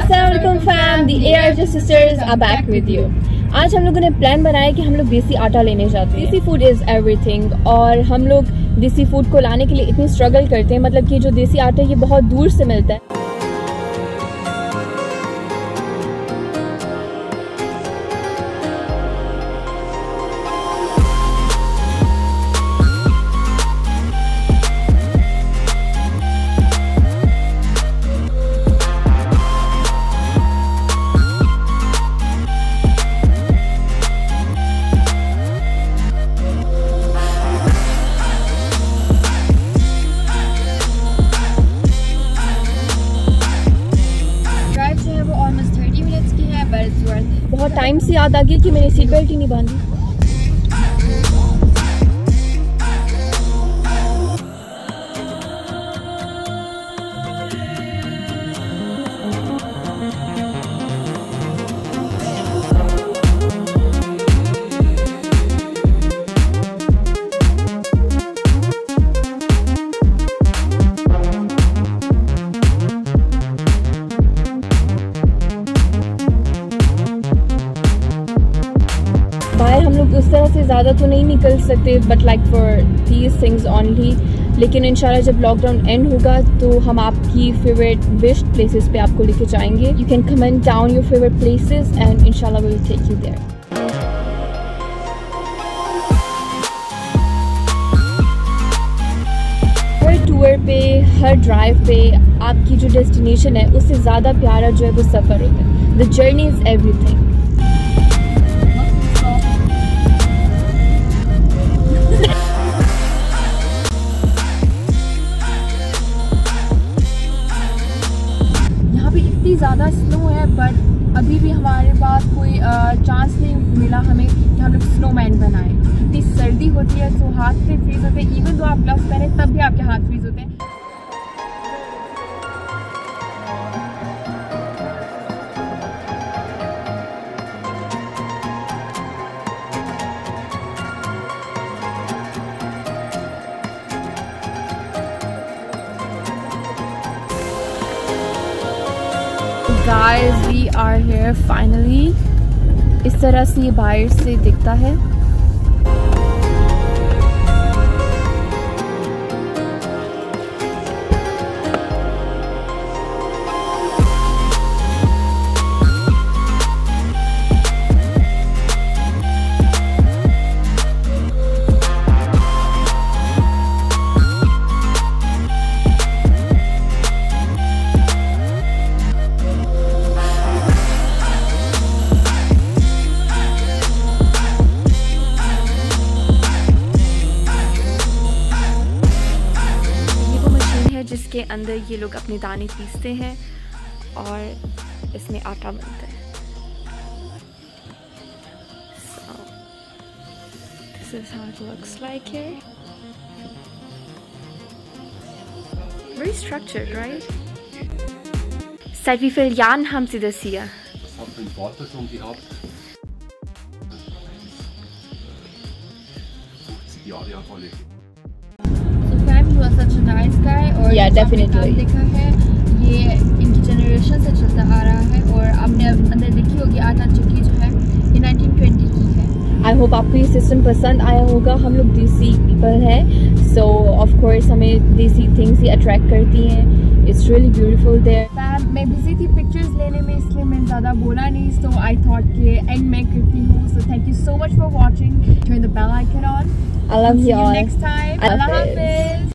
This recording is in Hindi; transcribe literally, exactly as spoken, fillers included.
अस्सलामुअलैकुम fam, the ARJ sisters are back with you. आज हम लोगों ने प्लान बनाया कि हम लोग देसी आटा लेने जाते हैं। देसी फूड इज़ एवरीथिंग और हम लोग देसी फूड को लाने के लिए इतनी स्ट्रगल करते हैं, मतलब कि जो देसी आटा है ये बहुत दूर से मिलता है। बहुत टाइम से याद आ गया कि मैंने सीट बेल्ट ही नहीं बांधी। बाहर हम लोग उस तरह से ज़्यादा तो नहीं निकल सकते, but like for these things only. लेकिन इंशाल्लाह जब लॉकडाउन एंड होगा तो हम आपकी फेवरेट विश प्लेसेस पे आपको लेके जाएंगे। You can comment down your favourite places and इंशाल्लाह we will take you there. हर टूर पे, हर ड्राइव पे आपकी जो डेस्टिनेशन है उससे ज़्यादा प्यारा जो है वो सफ़र होता है। The journey is everything. ज़्यादा स्नो है, बट अभी भी हमारे पास कोई चांस नहीं मिला हमें कि हम लोग स्नोमैन बनाएं। इतनी सर्दी होती है, सो हाथ पे फ्रीज होते हैं। इवन तो आप ग्लव्स पहने तब भी आपके हाथ फ्रीज होते हैं। Guys, we are here finally। इस तरह से ये बाहर से दिखता है। जिसके अंदर ये लोग अपने दाने पीसते हैं और इसमें आटा बनता है। So, this is how it looks like here. Very structured, right? Seit wie vielen Jahren haben Sie das hier? Das hat mein Vater schon gehabt. fünfzig Jahre auf alle. Such a nice guy और yeah, definitely देखा है ये इनकी जनरेशन से चलता आ रहा है। और आपने अंदर देखी होगी आटा चक्की जो है ये नाइनटीन ट्वेंटी की है। आई होप आपको ये सिस्टम पसंद आया होगा। हम लोग देसी पीपल हैं, सो ऑफ कोर्स हमें देसी थिंग्स ही अट्रैक्ट करती हैं। It's really beautiful there. मैं बिजी थी पिक्चर्स लेने में, इसलिए मैं ज़्यादा बोला नहीं, सो आई थॉट कि एंड मैं करती हूँ। So thank you so much for watching. Turn the bell icon on. I love you all. Next time. अल्लाह हाफिज़।